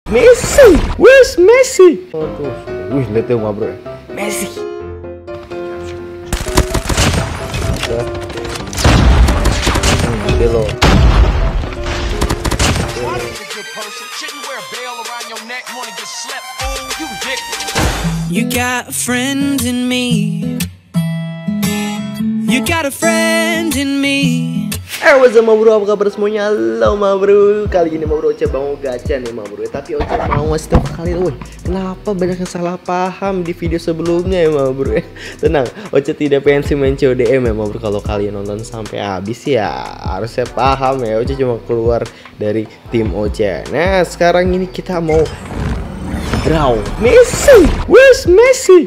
Messi, where's Messi? Aduh, wih lihat tuh bro, Messi. Lo. You got a friend in me. You got a friend in me. What's up bro, apa kabar semuanya? Halo bro, kali ini bro Ocha mau gacha nih bro. Tapi Ocha mau ngasih tau kalian, woi, kenapa banyak yang salah paham di video sebelumnya ya bro. Tenang, Ocha tidak pensi main CODM ya bro. Kalau kalian nonton sampai habis ya harusnya paham ya. Ocha cuma keluar dari tim Ocha. Nah sekarang ini kita mau draw Messi, where's Messi?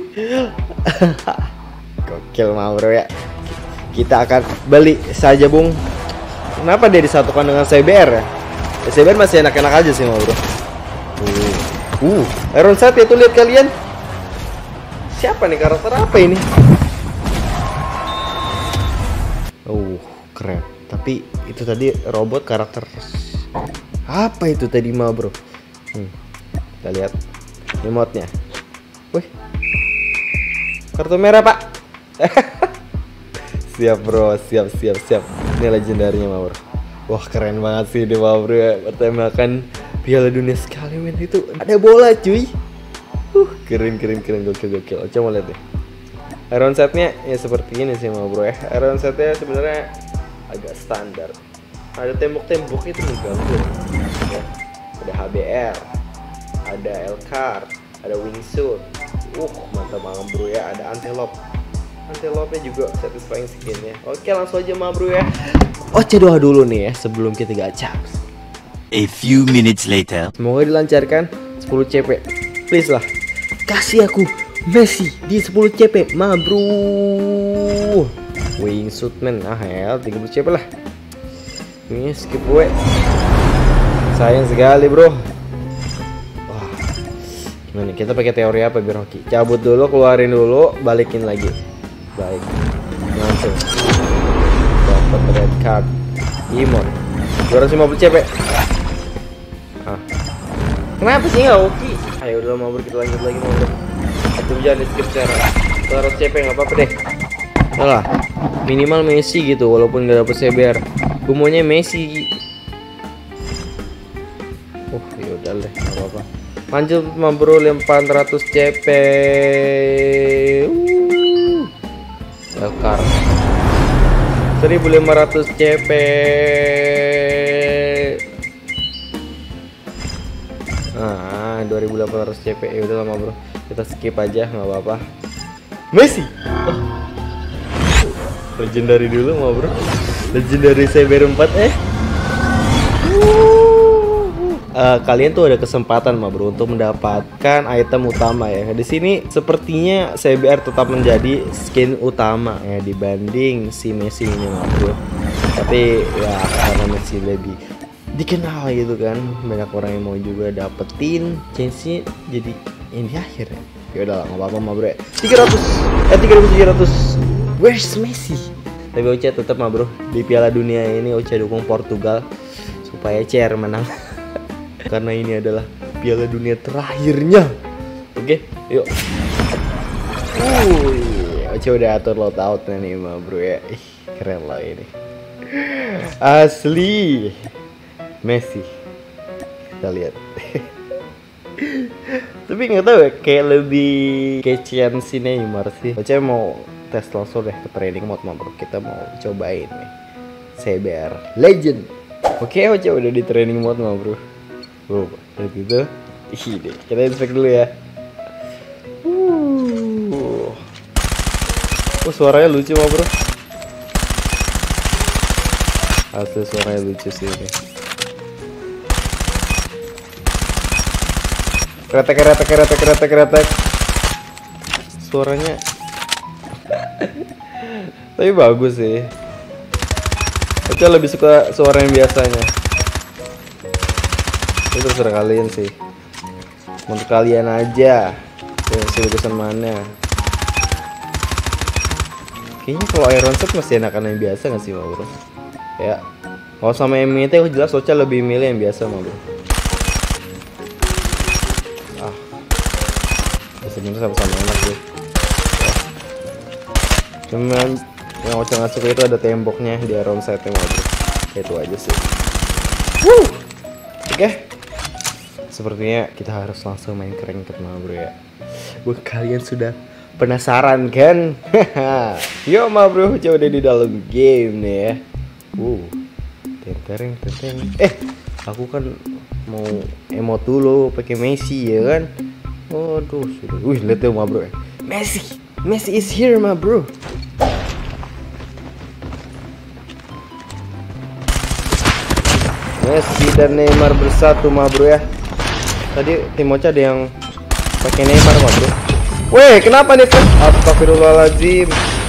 Gokil bro ya. Kita akan beli saja bung. Kenapa dia disatukan dengan CBR ya? CBR masih enak-enak aja sih bro. Iron Sight ya tuh, lihat kalian. Siapa nih, karakter apa ini? Keren. Tapi itu tadi robot karakter apa itu tadi bro? Kita lihat emotnya. Wih, kartu merah pak. Siap bro, siap. Ini legendarnya bro. Wah keren banget sih ini bro ya. Pertembakan Piala Dunia sekali men, itu ada bola cuy. Keren gokil. Coba lihat deh. Iron Sight-nya ya seperti ini sih bro ya. Iron Sight-nya sebenarnya agak standar. Ada tembok-tembok itu mengganggu ya. Ada HBR, ada L-Card, ada wingsuit. Mantap banget bro ya. Ada antelope juga satisfying skinnya. Oke langsung aja bro ya. Ocha doa dulu nih ya sebelum kita gacha. A few minutes later. Semoga dilancarkan 10 CP. Please lah, kasih aku Messi di 10 CP bro. Wingsuit man, hell 30 CP lah. Ini skip gue. Sayang sekali bro. Wah, gimana kita pakai teori apa biar oke? Cabut dulu, keluarin dulu, balikin lagi. Baik, langsung dapat red card Imon 250 CP. Kenapa sih nggak oke? Ayo udah bro, kita lanjut lagi bro. Itu jangan di skip cara 200 CP nggak apa-apa deh. Yalah, minimal Messi gitu walaupun nggak dapet CBR. Gue maunya Messi. Yaudah deh, nggak apa-apa. Lanjut bro, 400 CP. Elkar 1500 CP. Nah 2800 CP. Ya udah lama bro, kita skip aja nggak apa-apa. Messi legendary dulu bro. Legendary CBR 4 kalian tuh ada kesempatan bro untuk mendapatkan item utama ya. Di sini sepertinya CBR tetap menjadi skin utama ya dibanding si Messi ini bro. Tapi ya karena Messi lebih dikenal gitu kan, banyak orang yang mau juga dapetin chance-nya jadi yang di akhir ya. Ya udah nggak apa-apa bro ya. 3700. Where's Messi? Tapi Ocha tetap bro di Piala Dunia ini Ocha dukung Portugal supaya CR menang. Karena ini adalah Piala Dunia terakhirnya. Oke, yuk. Ocha udah atur loadout nih bro ya. Keren lah ini. Asli Messi. Kita lihat. Tapi nggak tahu ya, kayak lebih kecian si Neymar sih. Ocha mau tes langsung deh ke training mode bro. Kita mau cobain nih CBR Legend. Oke, Ocha udah di training mode bro. Lihat gitu. Deh, kita inspect dulu ya. Suaranya lucu bro. Asli suaranya lucu sih ini. Kretek. Suaranya tapi bagus sih. Ocha lebih suka suara yang biasanya. Itu terserah kalian sih. Untuk kalian aja yang urusan mana. Kayaknya kalau Iron Sight masih enakan yang biasa nggak sih bro? Ya, kalau sama MT jelas Ocha lebih milih yang biasa bro. sebenarnya sama-sama enak sih. Cuman yang Ocha nggak suka itu ada temboknya di around side-nya bro. Itu aja sih. Oke. Sepertinya kita harus langsung main ranked bro ya. Buat kalian sudah penasaran kan? Yo bro, coba deh di dalam game nih ya. Tenteng. Aku kan mau emot dulu pakai Messi ya kan. Waduh, sudah. Lihat tuh bro ya. Messi is here bro. Messi dan Neymar bersatu bro ya. Tadi tim Ocha ada yang pakai Neymar bro. Weh, kenapa nih kan? Astagfirullahaladzim.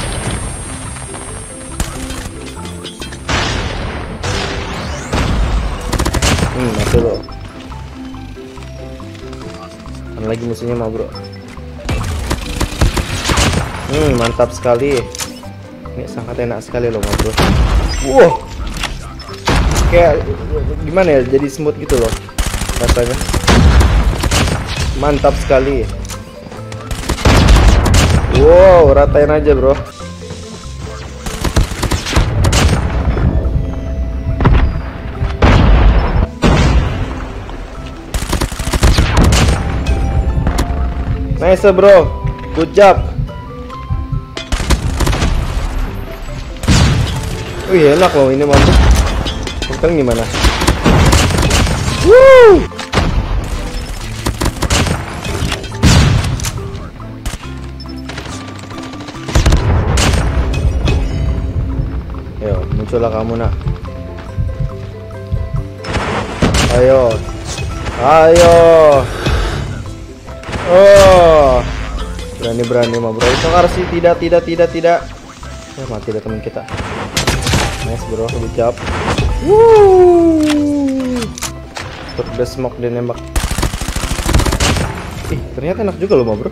Mati lo. Ada lagi musuhnya bro. Mantap sekali. Ini sangat enak sekali loh bro. Wow. Kayak gimana ya? Jadi smooth gitu loh rasanya. Mantap sekali. Wow, ratain aja bro. Nice bro, good job. Wih, enak loh ini mantap. Sekarang gimana? Woo! Ayo, muncullah kamu nak. Ayo. Oh, berani bro. Itu harus sih tidak. Ya mati dah teman kita. Nice bro, good job. Untuk the smoke dan nembak. Ternyata enak juga loh bro.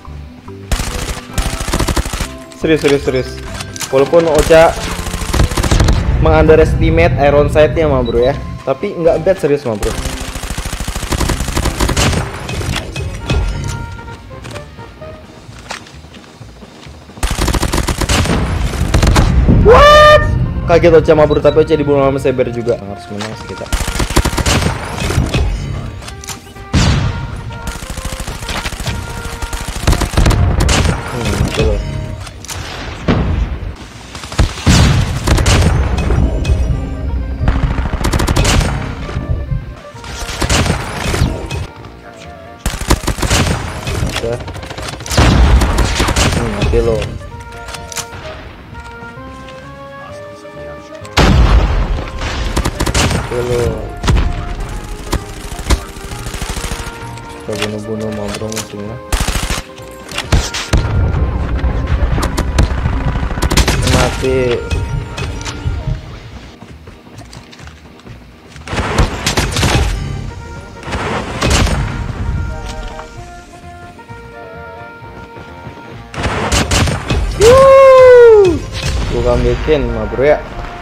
Serius. Walaupun Ocha mengunderestimate iron sight-nya bro ya, tapi nggak bad serius bro. Kaget Ocha bro, tapi Ocha dibunuh sama Saber juga. Harus menang sih kita. Betul. Mati lo. Kita bunuh bro musuhnya. Mati. Bukan bikin bro ya.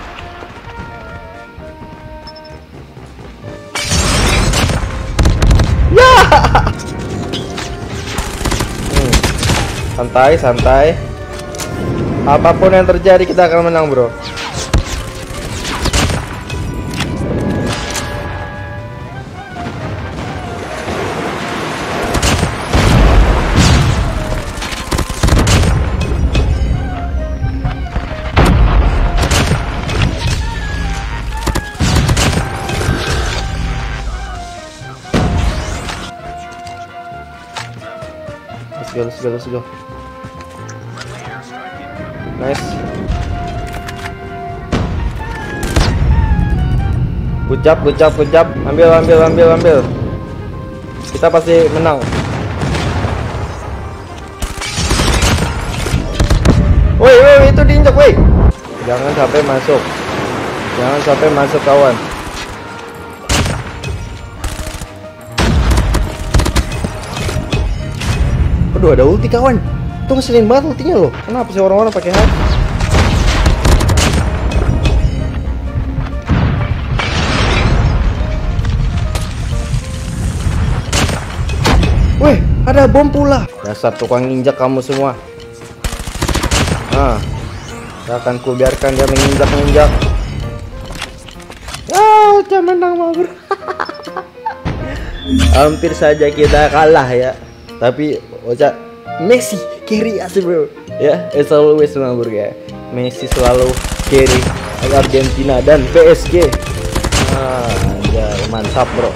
Santai. Apapun yang terjadi kita akan menang bro. Let's go. Nice. Good job. Ambil. Kita pasti menang. Woi, itu diinjak, woi. Jangan sampai masuk kawan. Aduh, ada ulti kawan. Itu ngeselin banget ultinya loh. Kenapa sih orang-orang pakai hack? Weh, Ada bom pula. Dasar tukang injak kamu semua. Nah, gak akan ku biarkan dia menginjak-injak. Ocha menang mah bro. Hampir saja kita kalah ya. Tapi Ocha Messi carry asli bro. Ya, as always mah bro ya. Messi selalu carry Argentina dan PSG. Mantap bro.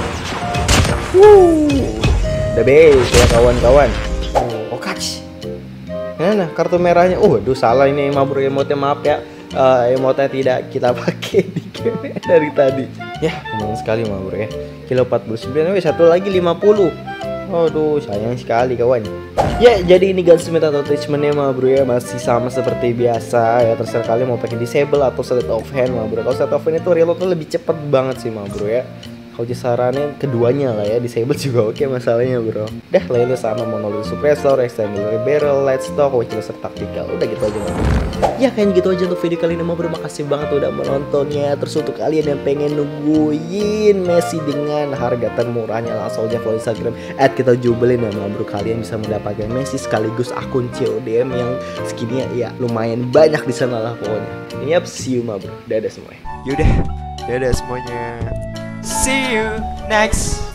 The best ya kawan-kawan. Okach. Nah, kartu merahnya. Aduh salah ini mah bro, emotnya maaf ya. Emotnya tidak kita pakai di game dari tadi. Ya, lumayan sekali mah bro ya. Kilo 49, satu lagi 50. Aduh, sayang sekali kawan. Ya, jadi ini gunsmith atau attachmentnya mah bro ya masih sama seperti biasa ya. Terserah kalian mau pakai disable atau sleight of hand mah bro. Kalau sleight of hand itu reloadnya lebih cepet banget sih mah bro ya. Kalau saranin keduanya lah ya, disable juga oke masalahnya bro. Dah lainnya sama, monolith suppressor, extended barrel, light stock, laser tactical. Udah gitu aja bro. Ya kayaknya gitu aja untuk video kali ini mah bro. Makasih banget udah menontonnya. Terus untuk kalian yang pengen nungguin Messi dengan harga termurahnya, langsung aja follow Instagram @kitajubilin ya bro. Kalian bisa mendapatkan Messi sekaligus akun CODM yang skinnya ya lumayan banyak di sana lah pokoknya. Yap, see you mah bro. Dadah semuanya. Yaudah, dadah semuanya. See you next